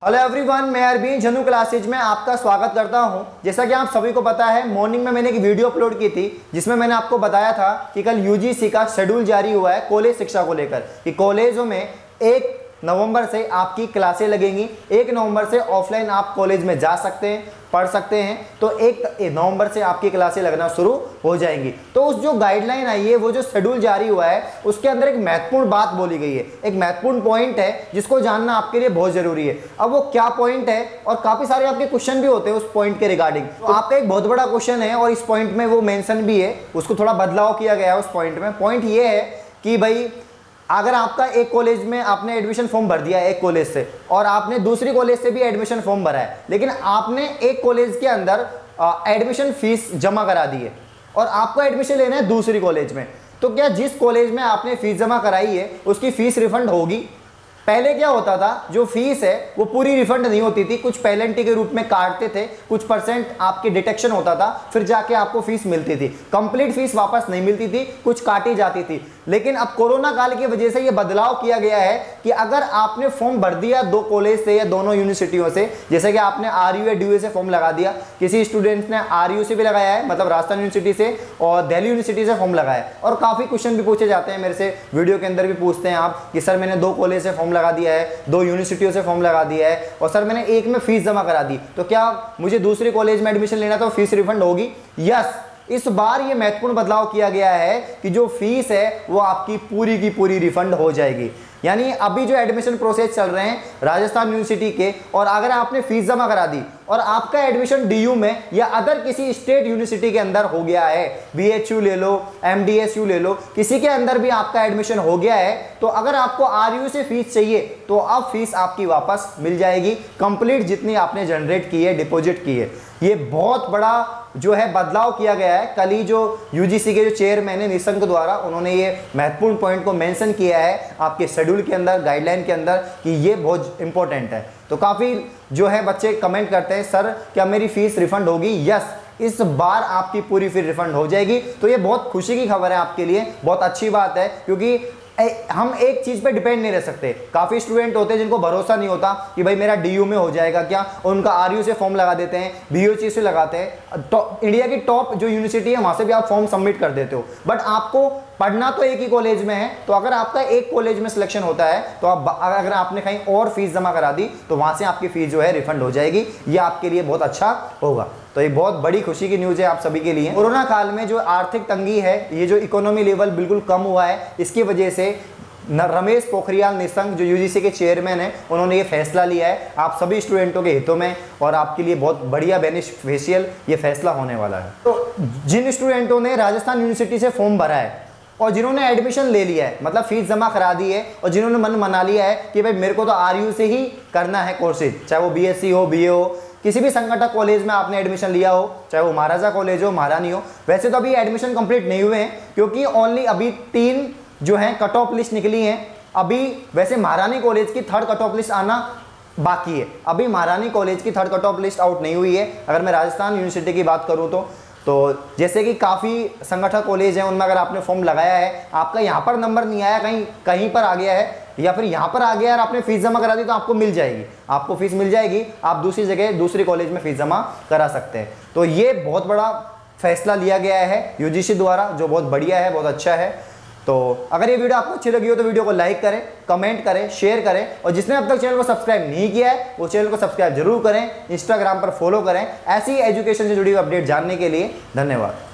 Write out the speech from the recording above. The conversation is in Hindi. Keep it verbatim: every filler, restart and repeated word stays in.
हेलो एवरीवन, मैं अरविंद जनू क्लासेज में आपका स्वागत करता हूं। जैसा कि आप सभी को पता है, मॉर्निंग में मैंने एक वीडियो अपलोड की थी जिसमें मैंने आपको बताया था कि कल यूजीसी का शेड्यूल जारी हुआ है कॉलेज शिक्षा को लेकर कि कॉलेजों में एक नवंबर से आपकी क्लासें लगेंगी। एक नवंबर से ऑफलाइन आप कॉलेज में जा सकते हैं, पढ़ सकते हैं, तो एक नवंबर से आपकी क्लासें लगना शुरू हो जाएंगी। तो उस जो गाइडलाइन आई है, वो जो शेड्यूल जारी हुआ है, उसके अंदर एक महत्वपूर्ण बात बोली गई है, एक महत्वपूर्ण पॉइंट है जिसको जानना आपके लिए बहुत जरूरी है। अब वो क्या पॉइंट है, और काफी सारे आपके क्वेश्चन भी होते हैं उस पॉइंट के रिगार्डिंग। तो आपका एक बहुत बड़ा क्वेश्चन है और इस पॉइंट में वो मेंशन भी है, उसको थोड़ा बदलाव किया गया है उस पॉइंट में। पॉइंट ये है कि भाई अगर आपका एक कॉलेज में आपने एडमिशन फॉर्म भर दिया है एक कॉलेज से, और आपने दूसरी कॉलेज से भी एडमिशन फॉर्म भरा है, लेकिन आपने एक कॉलेज के अंदर एडमिशन फीस जमा करा दी है और आपको एडमिशन लेना है दूसरी कॉलेज में, तो क्या जिस कॉलेज में आपने फीस जमा कराई है उसकी फीस रिफंड होगी? पहले क्या होता था, जो फीस है वो पूरी रिफंड नहीं होती थी, कुछ पेनल्टी के रूप में काटते थे, कुछ परसेंट आपके डिटेक्शन होता था, फिर जाके आपको फीस मिलती थी। कंप्लीट फीस वापस नहीं मिलती थी, कुछ काटी जाती थी। लेकिन अब कोरोना काल की वजह से ये बदलाव किया गया है कि अगर आपने फॉर्म भर दिया दो कॉलेज से या दोनों यूनिवर्सिटियों से, जैसे कि आपने आर यू या डी यू से फॉर्म लगा दिया, किसी स्टूडेंट्स ने आर यू से भी लगाया है, मतलब राजस्थान यूनिवर्सिटी से और दिल्ली यूनिवर्सिटी से फॉर्म लगाया है, और काफ़ी क्वेश्चन भी पूछे जाते हैं मेरे से, वीडियो के अंदर भी पूछते हैं आप कि सर मैंने दो कॉलेज से फॉर्म लगा दिया है, दो यूनिवर्सिटियों से फॉर्म लगा दिया है, और सर मैंने एक में फीस जमा करा दी, तो क्या मुझे दूसरे कॉलेज में एडमिशन लेना तो फीस रिफंड होगी? यस, इस बार ये महत्वपूर्ण बदलाव किया गया है कि जो फीस है वो आपकी पूरी की पूरी रिफंड हो जाएगी। यानी अभी जो एडमिशन प्रोसेस चल रहे हैं राजस्थान यूनिवर्सिटी के, और अगर आपने फीस जमा करा दी और आपका एडमिशन डीयू में या अदर किसी स्टेट यूनिवर्सिटी के अंदर हो गया है, बीएचयू ले लो, एमडीएसयू ले लो, किसी के अंदर भी आपका एडमिशन हो गया है, तो अगर आपको आरयू से फीस चाहिए तो अब फीस आपकी वापस मिल जाएगी, कंप्लीट जितनी आपने जनरेट की है, डिपॉजिट की है। ये बहुत बड़ा जो है बदलाव किया गया है। कल ही जो यूजीसी के जो चेयरमैन है निशंक द्वारा, उन्होंने ये महत्वपूर्ण पॉइंट को मेंशन किया है आपके शेड्यूल के अंदर, गाइडलाइन के अंदर, कि ये बहुत इंपॉर्टेंट है। तो काफ़ी जो है बच्चे कमेंट करते हैं, सर क्या मेरी फीस रिफंड होगी? यस, इस बार आपकी पूरी फीस रिफंड हो जाएगी। तो ये बहुत खुशी की खबर है आपके लिए, बहुत अच्छी बात है, क्योंकि ए, हम एक चीज पे डिपेंड नहीं रह सकते। काफी स्टूडेंट होते हैं जिनको भरोसा नहीं होता कि भाई मेरा डीयू में हो जाएगा क्या, और उनका आरयू से फॉर्म लगा देते हैं, बीओसी से लगाते हैं, तो इंडिया की टॉप जो यूनिवर्सिटी है वहां से भी आप फॉर्म सबमिट कर देते हो, बट आपको पढ़ना तो एक ही कॉलेज में है। तो अगर आपका एक कॉलेज में सिलेक्शन होता है तो आप अगर आपने कहीं और फीस जमा करा दी तो वहां से आपकी फीस जो है रिफंड हो जाएगी। ये आपके लिए बहुत अच्छा होगा। तो ये बहुत बड़ी खुशी की न्यूज़ है आप सभी के लिए। कोरोना काल में जो आर्थिक तंगी है, ये जो इकोनॉमी लेवल बिल्कुल कम हुआ है, इसकी वजह से न रमेश पोखरियाल निशंक जो यूजीसी के चेयरमैन हैं, उन्होंने ये फैसला लिया है आप सभी स्टूडेंटों के हितों में, और आपके लिए बहुत बढ़िया बेनिफिशियल ये फैसला होने वाला है। तो जिन स्टूडेंटों ने राजस्थान यूनिवर्सिटी से फॉर्म भरा है और जिन्होंने एडमिशन ले लिया है, मतलब फीस जमा करा दी है, और जिन्होंने मन मना लिया है कि भाई मेरे को तो आरयू से ही करना है कोर्सेज, चाहे वो बीएससी हो, बीए हो, किसी भी संगठन कॉलेज में आपने एडमिशन लिया हो, चाहे वो महाराजा कॉलेज हो, महारानी हो। वैसे तो अभी एडमिशन कंप्लीट नहीं हुए हैं, क्योंकि ओनली अभी तीन जो है कट ऑफ लिस्ट निकली हैं। अभी वैसे महारानी कॉलेज की थर्ड कट ऑफ लिस्ट आना बाकी है, अभी महारानी कॉलेज की third cut off list out नहीं हुई है। अगर मैं राजस्थान यूनिवर्सिटी की बात करूं तो तो जैसे कि काफ़ी संगठन कॉलेज हैं, उनमें अगर आपने फॉर्म लगाया है, आपका यहाँ पर नंबर नहीं आया, कहीं कहीं पर आ गया है, या फिर यहाँ पर आ गया और आपने फीस जमा करा दी, तो आपको मिल जाएगी, आपको फीस मिल जाएगी, आप दूसरी जगह दूसरी कॉलेज में फीस जमा करा सकते हैं। तो ये बहुत बड़ा फैसला लिया गया है यूजीसी द्वारा, जो बहुत बढ़िया है, बहुत अच्छा है। तो अगर ये वीडियो आपको अच्छी लगी हो तो वीडियो को लाइक करें, कमेंट करें, शेयर करें, और जिसने अब तक चैनल को सब्सक्राइब नहीं किया है वो चैनल को सब्सक्राइब जरूर करें, इंस्टाग्राम पर फॉलो करें ऐसी एजुकेशन से जुड़ी हुई अपडेट जानने के लिए। धन्यवाद।